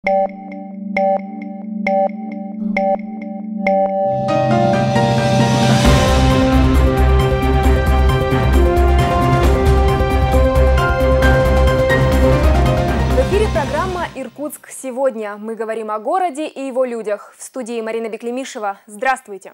Программа «Иркутск сегодня». Мы говорим о городе и его людях. В студии Марина Беклемишева. Здравствуйте!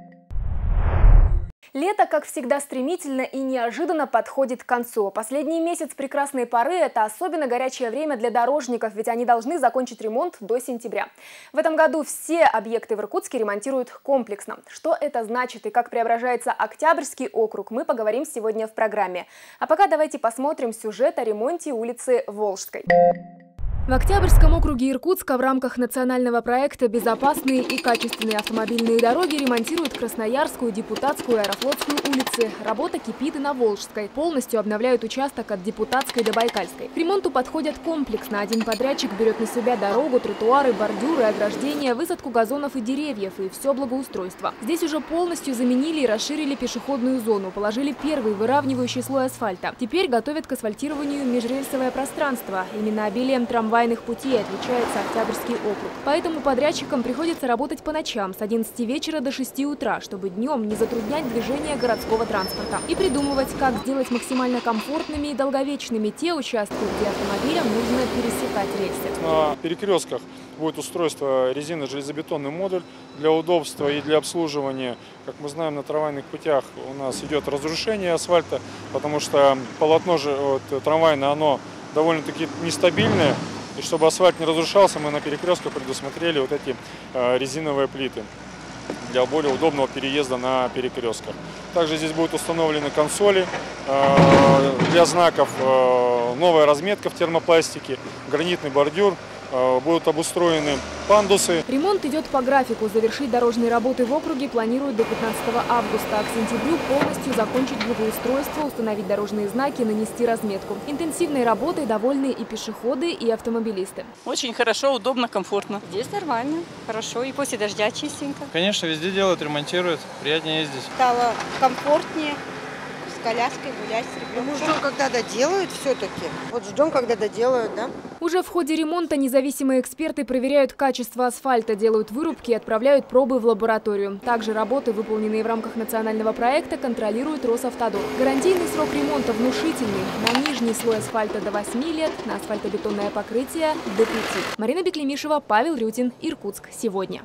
Лето, как всегда, стремительно и неожиданно подходит к концу. Последний месяц прекрасной поры – это особенно горячее время для дорожников, ведь они должны закончить ремонт до сентября. В этом году все объекты в Иркутске ремонтируют комплексно. Что это значит и как преображается Октябрьский округ, мы поговорим сегодня в программе. А пока давайте посмотрим сюжет о ремонте улицы Волжской. В Октябрьском округе Иркутска в рамках национального проекта «Безопасные и качественные автомобильные дороги» ремонтируют Красноярскую, Депутатскую и Аэрофлотскую улицы. Работа кипит и на Волжской. Полностью обновляют участок от Депутатской до Байкальской. К ремонту подходят комплексно. Один подрядчик берет на себя дорогу, тротуары, бордюры, ограждения, высадку газонов и деревьев и все благоустройство. Здесь уже полностью заменили и расширили пешеходную зону, положили первый выравнивающий слой асфальта. Теперь готовят к асфальтированию межрельсовое пространство. Именно обилием трамвайных путей отличается Октябрьский округ. Поэтому подрядчикам приходится работать по ночам с 11 вечера до 6 утра, чтобы днем не затруднять движение городского транспорта. И придумывать, как сделать максимально комфортными и долговечными те участки, где автомобилям нужно пересекать рельсы. На перекрестках будет устройство резино-железобетонный модуль для удобства и для обслуживания. Как мы знаем, на трамвайных путях у нас идет разрушение асфальта, потому что полотно трамвайное, оно довольно-таки нестабильное. И чтобы асфальт не разрушался, мы на перекрестках предусмотрели вот эти резиновые плиты для более удобного переезда на перекрестках. Также здесь будут установлены консоли для знаков, новая разметка в термопластике, гранитный бордюр. Будут обустроены пандусы. Ремонт идет по графику. Завершить дорожные работы в округе планируют до 15 августа, а к сентябрю полностью закончить благоустройство, установить дорожные знаки, нанести разметку. Интенсивной работой довольны и пешеходы, и автомобилисты. Очень хорошо, удобно, комфортно. Здесь нормально, хорошо, и после дождя чистенько. Конечно, везде делают, ремонтируют, приятнее ездить. Стало комфортнее. С коляской гулять с ребенком. Мы ждем, когда доделают все-таки. Вот ждем, когда доделают, да? Уже в ходе ремонта независимые эксперты проверяют качество асфальта, делают вырубки и отправляют пробы в лабораторию. Также работы, выполненные в рамках национального проекта, контролирует Росавтодор. Гарантийный срок ремонта внушительный. На нижний слой асфальта до 8 лет, на асфальтобетонное покрытие до 5. Марина Беклемишева, Павел Рютин, Иркутск сегодня.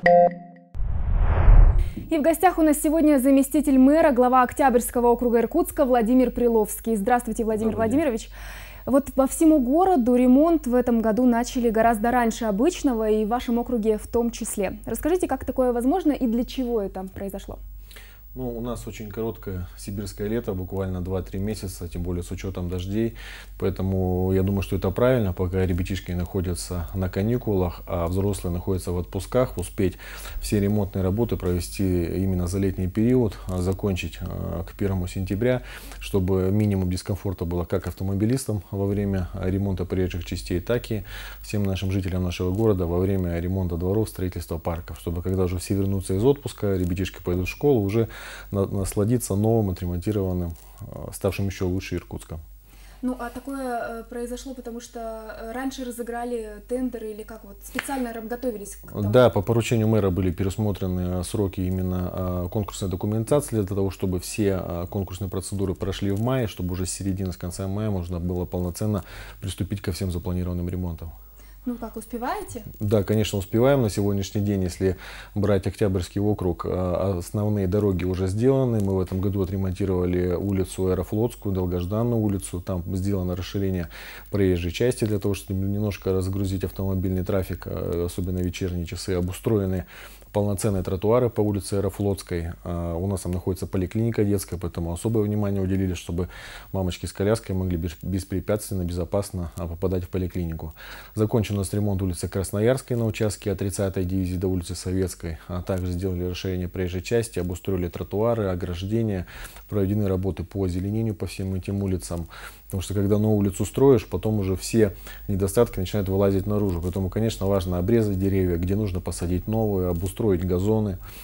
И в гостях у нас сегодня заместитель мэра, глава Октябрьского округа Иркутска Владимир Приловский. Здравствуйте, Владимир Владимирович. Вот по всему городу ремонт в этом году начали гораздо раньше обычного, и в вашем округе в том числе. Расскажите, как такое возможно и для чего это произошло? Ну, у нас очень короткое сибирское лето, буквально 2-3 месяца, тем более с учетом дождей. Поэтому я думаю, что это правильно, пока ребятишки находятся на каникулах, а взрослые находятся в отпусках, успеть все ремонтные работы провести именно за летний период, закончить к 1 сентября, чтобы минимум дискомфорта было как автомобилистам во время ремонта приезжих частей, так и всем нашим жителям нашего города во время ремонта дворов, строительства парков, чтобы когда уже все вернутся из отпуска, ребятишки пойдут в школу, уже насладиться новым, отремонтированным, ставшим еще лучше Иркутском. Ну, а такое произошло, потому что раньше разыграли тендеры или как вот специально готовились к тому? Да, по поручению мэра были пересмотрены сроки именно конкурсной документации для того, чтобы все конкурсные процедуры прошли в мае, чтобы уже с середины, с конца мая можно было полноценно приступить ко всем запланированным ремонтам. Ну как, успеваете? Да, конечно, успеваем. На сегодняшний день, если брать Октябрьский округ, основные дороги уже сделаны. Мы в этом году отремонтировали улицу Аэрофлотскую, долгожданную улицу. Там сделано расширение проезжей части для того, чтобы немножко разгрузить автомобильный трафик, особенно в вечерние часы. Обустроены полноценные тротуары по улице Аэрофлотской. У нас там находится поликлиника детская, поэтому особое внимание уделили, чтобы мамочки с коляской могли беспрепятственно, безопасно попадать в поликлинику. Закончен у нас ремонт улицы Красноярской на участке от 30-й дивизии до улицы Советской. А также сделали расширение проезжей части, обустроили тротуары, ограждения, проведены работы по озеленению по всем этим улицам. Потому что когда новую улицу строишь, потом уже все недостатки начинают вылазить наружу. Поэтому, конечно, важно обрезать деревья, где нужно посадить новые, обустроить газоны.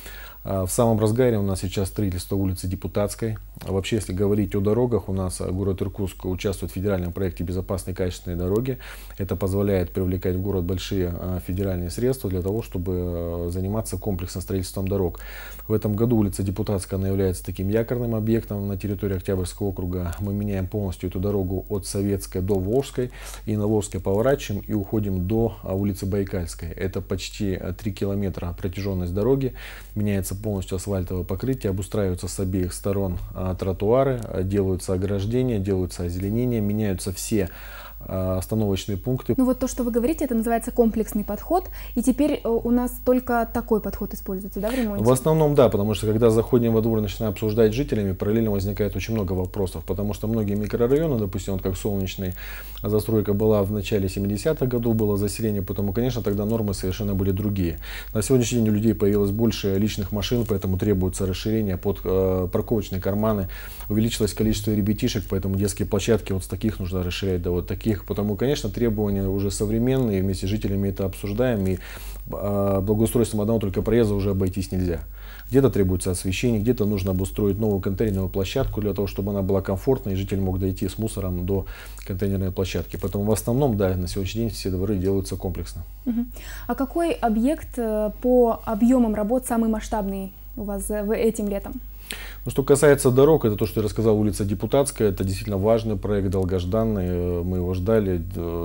В самом разгаре у нас сейчас строительство улицы Депутатской. Вообще, если говорить о дорогах, у нас город Иркутск участвует в федеральном проекте «Безопасные и качественные дороги». Это позволяет привлекать в город большие федеральные средства для того, чтобы заниматься комплексным строительством дорог. В этом году улица Депутатская, она является таким якорным объектом на территории Октябрьского округа. Мы меняем полностью эту дорогу от Советской до Волжской, и на Волжской поворачиваем и уходим до улицы Байкальской. Это почти 3 километра протяженность дороги. Меняется полностью асфальтовое покрытие, обустраиваются с обеих сторон тротуары, делаются ограждения, делаются озеленения, меняются все остановочные пункты. Ну вот то, что вы говорите, это называется комплексный подход, и теперь у нас только такой подход используется, да, в ремонте? В основном да, потому что когда заходим во двор и начинаем обсуждать с жителями, параллельно возникает очень много вопросов, потому что многие микрорайоны, допустим, вот как Солнечный, застройка была в начале 70-х годов, было заселение, поэтому, конечно, тогда нормы совершенно были другие. На сегодняшний день у людей появилось больше личных машин, поэтому требуется расширение под парковочные карманы, увеличилось количество ребятишек, поэтому детские площадки вот с таких нужно расширять до вот таких. Потому, конечно, требования уже современные, вместе с жителями это обсуждаем, и благоустройством одного только проезда уже обойтись нельзя. Где-то требуется освещение, где-то нужно обустроить новую контейнерную площадку для того, чтобы она была комфортной, и житель мог дойти с мусором до контейнерной площадки. Поэтому в основном, да, на сегодняшний день все дворы делаются комплексно. А какой объект по объемам работ самый масштабный у вас этим летом? Ну, что касается дорог, это то, что я рассказал, улица Депутатская, это действительно важный проект, долгожданный, мы его ждали,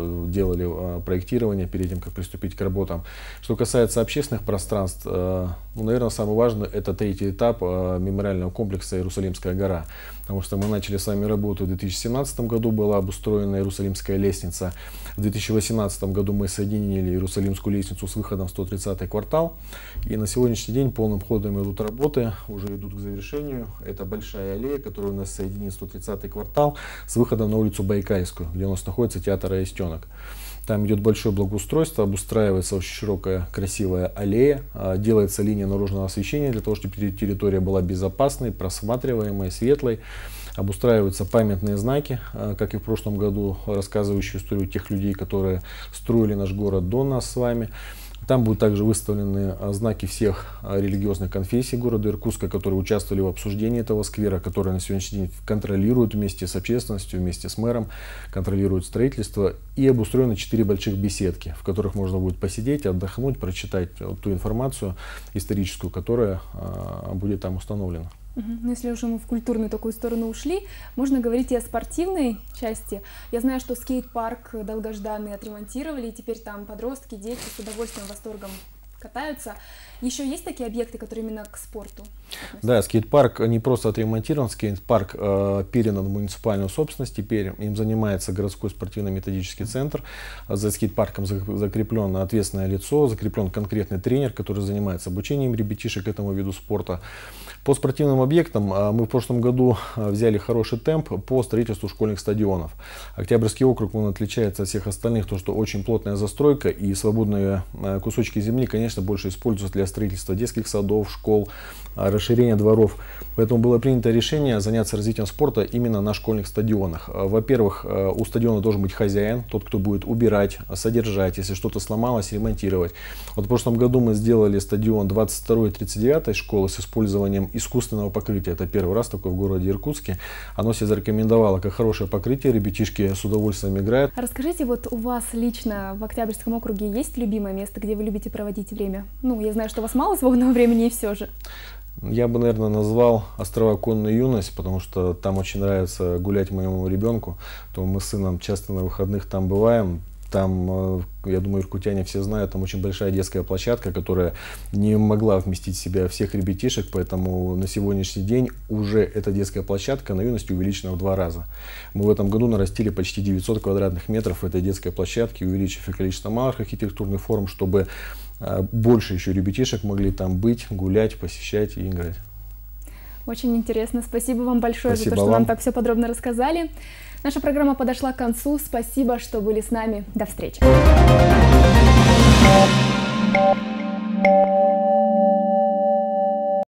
делали проектирование перед тем, как приступить к работам. Что касается общественных пространств, ну, наверное, самый важный это третий этап мемориального комплекса «Иерусалимская гора», потому что мы начали с вами работу в 2017 году, была обустроена Иерусалимская лестница, в 2018 году мы соединили Иерусалимскую лестницу с выходом в 130-й квартал, и на сегодняшний день полным ходом идут работы, уже идут к завершению. Это большая аллея, которая у нас соединит 130-й квартал с выходом на улицу Байкальскую, где у нас находится театр «Аистенок». Там идет большое благоустройство, обустраивается очень широкая, красивая аллея, делается линия наружного освещения для того, чтобы территория была безопасной, просматриваемой, светлой. Обустраиваются памятные знаки, как и в прошлом году, рассказывающие историю тех людей, которые строили наш город до нас с вами. Там будут также выставлены знаки всех религиозных конфессий города Иркутска, которые участвовали в обсуждении этого сквера, которые на сегодняшний день контролируют вместе с общественностью, вместе с мэром, контролируют строительство. И обустроены 4 больших беседки, в которых можно будет посидеть, отдохнуть, прочитать ту информацию историческую, которая будет там установлена. Ну, если уже мы в культурную такую сторону ушли, можно говорить и о спортивной части. Я знаю, что скейт-парк долгожданный отремонтировали, и теперь там подростки, дети с удовольствием, восторгом катаются. Еще есть такие объекты, которые именно к спорту относятся? Да, скейт-парк не просто отремонтирован, скейт-парк передан в муниципальную собственность. Теперь им занимается городской спортивно-методический центр. За скейт-парком закреплено ответственное лицо, закреплен конкретный тренер, который занимается обучением ребятишек этому виду спорта. По спортивным объектам мы в прошлом году взяли хороший темп по строительству школьных стадионов. Октябрьский округ, он отличается от всех остальных, то что очень плотная застройка и свободные кусочки земли, конечно, больше используются для строительства детских садов, школ, расширения дворов. Поэтому было принято решение заняться развитием спорта именно на школьных стадионах. Во-первых, у стадиона должен быть хозяин, тот, кто будет убирать, содержать, если что-то сломалось, ремонтировать. Вот в прошлом году мы сделали стадион 22-й и 39-й школы с использованием искусственного покрытия. Это первый раз такое в городе Иркутске. Оно себя зарекомендовало как хорошее покрытие, ребятишки с удовольствием играют. Расскажите, вот у вас лично в Октябрьском округе есть любимое место, где вы любите проводить время? Ну, я знаю, что у вас мало свободного времени, и все же. Я бы, наверное, назвал острова Конная юность, потому что там очень нравится гулять моему ребенку. То мы с сыном часто на выходных там бываем. Там, я думаю, иркутяне все знают, там очень большая детская площадка, которая не могла вместить в себя всех ребятишек, поэтому на сегодняшний день уже эта детская площадка на юности увеличена в 2 раза. Мы в этом году нарастили почти 900 квадратных метров этой детской площадки, увеличив и количество малых архитектурных форм, чтобы больше еще ребятишек могли там быть, гулять, посещать и играть. Очень интересно. Спасибо вам большое Спасибо за то, что вам нам так все подробно рассказали. Наша программа подошла к концу. Спасибо, что были с нами. До встречи.